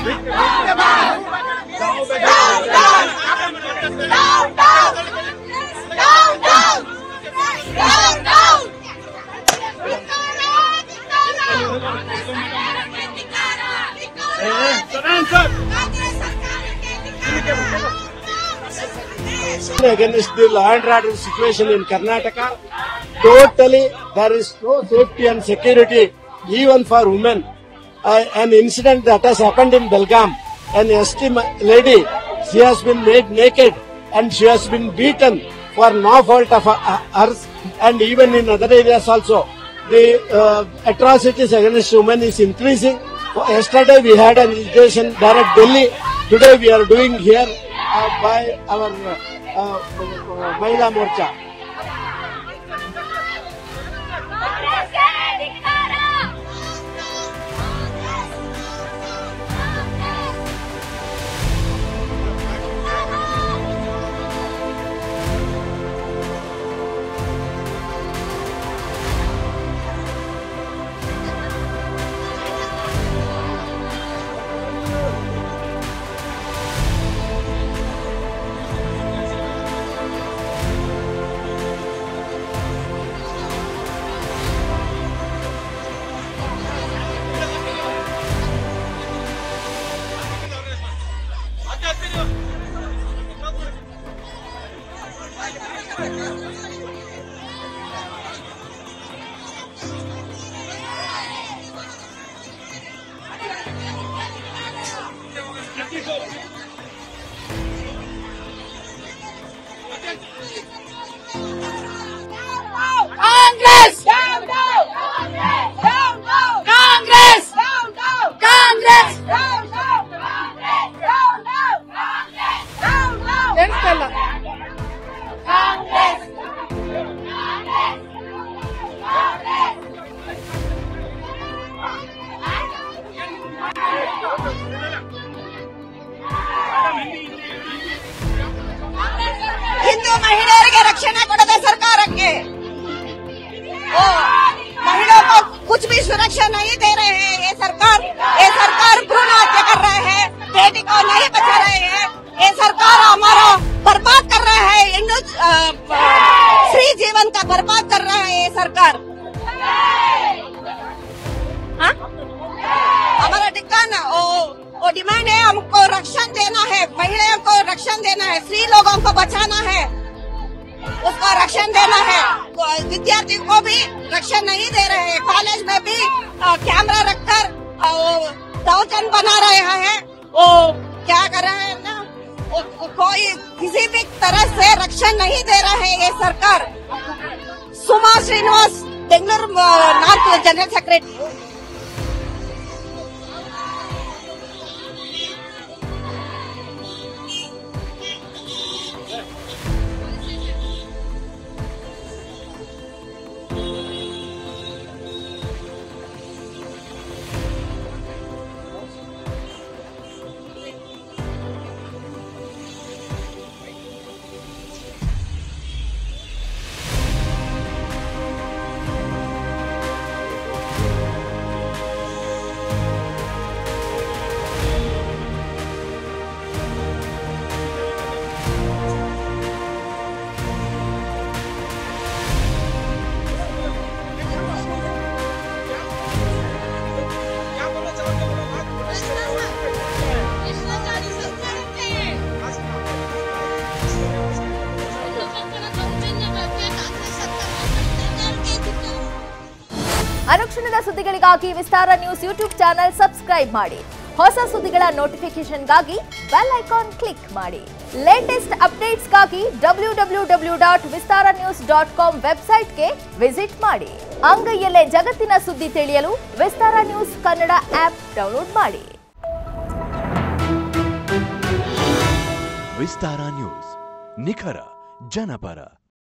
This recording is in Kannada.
Against the law and order situation in Karnataka, totally there is no safety and security even for women. An incident that has happened in Belgaum, an ST lady, she has been made naked and she has been beaten for no fault of hers, and even in other areas also. The atrocities against women is increasing. Yesterday we had an invitation there at Delhi. Today we are doing here by our Mahila Morcha. Hindu ಮಹಿಳೆಯರಿಗೆ ರಕ್ಷಣೆ ಕೊಡದೆ ಸರ್ಕಾರಕ್ಕೆ महिलाओं को कुछ भी सुरक्षा नहीं दे रहे हैं। ये सरकार भ्रूण हत्या कर रहे हैं, बेटी को नहीं बचा रहे हैं। ये सरकार हमारा बर्बाद कर रहा है, हिंदू स्त्री जीवन का बर्बाद कर रहा है ये सरकार। हमारा ठिकाना वो डिमांड है, हमको रक्षण देना है, महिलाओं को रक्षण देना है, स्त्री लोगों को बचाना है, उसका रक्षण देना है। विद्यार्थी को भी रक्षण नहीं दे रहे हैं। कॉलेज में भी कैमरा रखकर दौर्जन्य बना रहे हैं। वो क्या कर रहे हैं ना, कोई किसी भी तरह से रक्षण नहीं दे रहे है ये सरकार। Suma Srinivas, Bengaluru north general secretary. ಅನುಕ್ಷಣದ ಸುದ್ದಿಗಳಿಗಾಗಿ Vistara news YouTube channel subscribe ಮಾಡಿ. ಹೊಸ ಸುದ್ದಿಗಳ ನೋಟಿಫಿಕೇಶನ್ಗಾಗಿ ಬೆಲ್ ಐಕಾನ್ ಕ್ಲಿಕ್ ಮಾಡಿ. ಲೇಟೆಸ್ಟ್ ಅಪ್ಡೇಟ್ಸ್ಗಾಗಿ www.vistaranews.com ವೆಬ್ಸೈಟ್ಗೆ ವಿಸಿಟ್ ಮಾಡಿ. ಅಂಗೈಯಲ್ಲೇ ಜಗತ್ತಿನ ಸುದ್ದಿ ತಿಳಿಯಲು Vistara news Kannada app download ಮಾಡಿ. ವಿಸ್ತಾರ ನ್ಯೂಸ್, ನಿಖರ ಜನಪರ.